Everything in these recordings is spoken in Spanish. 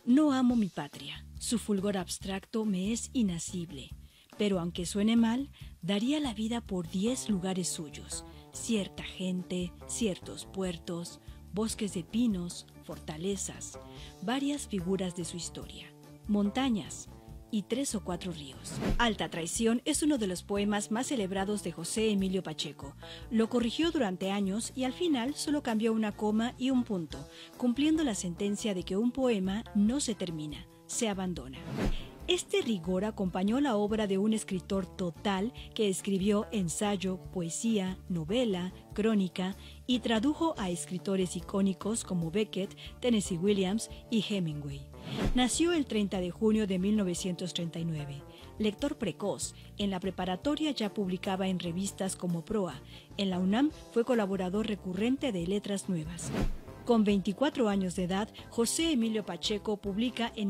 No amo mi patria, su fulgor abstracto me es inasible, pero aunque suene mal, daría la vida por 10 lugares suyos, cierta gente, ciertos puertos, bosques de pinos, fortalezas, varias figuras de su historia, montañas y 3 o 4 ríos. Alta traición es uno de los poemas más celebrados de José Emilio Pacheco. Lo corrigió durante años y al final solo cambió una coma y un punto, cumpliendo la sentencia de que un poema no se termina, se abandona. Este rigor acompañó la obra de un escritor total que escribió ensayo, poesía, novela, crónica y tradujo a escritores icónicos como Beckett, Tennessee Williams y Hemingway. Nació el 30 de junio de 1939. Lector precoz, en la preparatoria ya publicaba en revistas como Proa. En la UNAM fue colaborador recurrente de Letras Nuevas. Con 24 años de edad, José Emilio Pacheco publica en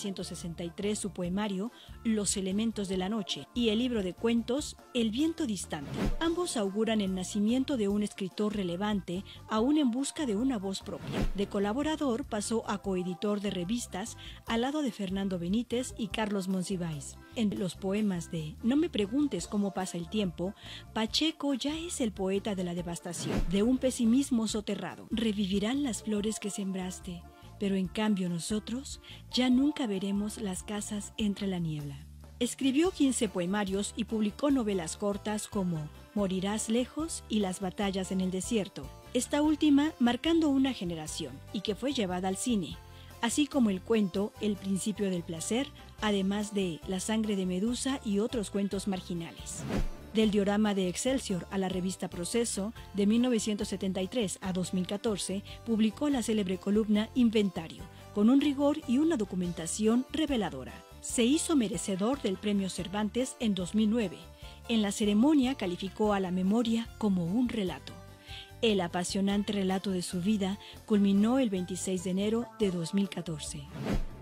1963 su poemario Los elementos de la noche y el libro de cuentos El viento distante. Ambos auguran el nacimiento de un escritor relevante, aún en busca de una voz propia. De colaborador pasó a coeditor de revistas al lado de Fernando Benítez y Carlos Monsiváis. En los poemas de No me preguntes cómo pasa el tiempo, Pacheco ya es el poeta de la devastación, de un pesimismo soterrado. Revivirán las flores que sembraste, pero en cambio nosotros ya nunca veremos las casas entre la niebla. Escribió 15 poemarios y publicó novelas cortas como Morirás lejos y Las batallas en el desierto, esta última marcando una generación y que fue llevada al cine, así como el cuento El principio del placer, además de La sangre de Medusa y otros cuentos marginales. Del diorama de Excelsior a la revista Proceso, de 1973 a 2014, publicó la célebre columna Inventario, con un rigor y una documentación reveladora. Se hizo merecedor del Premio Cervantes en 2009. En la ceremonia calificó a la memoria como un relato. El apasionante relato de su vida culminó el 26 de enero de 2014.